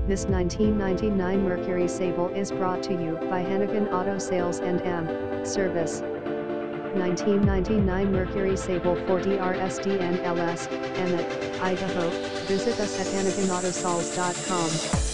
This 1999 Mercury Sable is brought to you by Hanigan Auto Sales and Service. 1999 Mercury Sable 40RSDNLS, Emmett, Idaho. Visit us at haniganautosols.com.